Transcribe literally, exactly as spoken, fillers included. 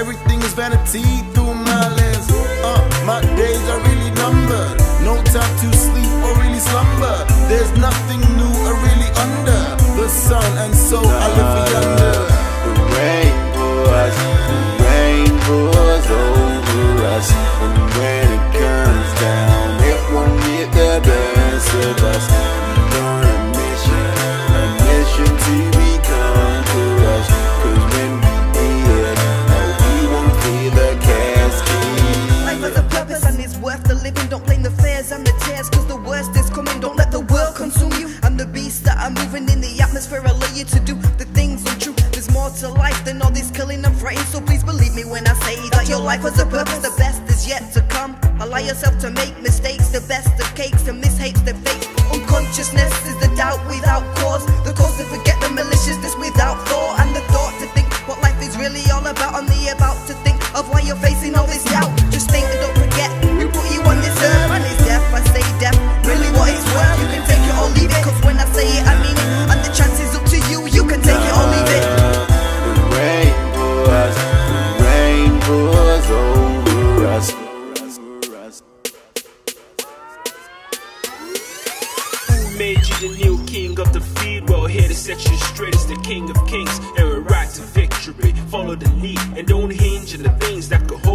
everything is vanity through my lens. Uh, my days are really numbered. No time to sleep or really slumber. There's nothing new or really under the sun, and so I live for yonder. The rain pours, the rain pours over us, and when it comes down, it won't get the best of us. We're on a mission, a mission to become to us. Cause when we hit, no, we won't be the casket. Life has a purpose and it's worth the living. Don't blame the fears and the tears, cause the worst is coming. Don't let the world consume you. And the beasts that are moving in the atmosphere allow you to do the things untrue. There's more to life than all this killing and fighting. So please believe me when I say that your life has a purpose. The best is yet to come. Allow yourself to make mistakes. The best of cakes and mishaps the fake. Unconsciousness is the doubt without cause. The cause to forget the maliciousness without thought. And the thought to think what life is really all about. On the about to think of why you're facing all this doubt. Just think and don't forget who put you on this earth. And it's death, I say death, really what it's worth. You can take it or leave it, cause when I say it I mean it. And the chance is up to you, you can take it or leave it. The rain pours, the rain pours over us. Who made you the new king of the field? Well, here to set you straight as the king of kings, and we're right to victory. Follow the lead and don't hinge on the things that could hold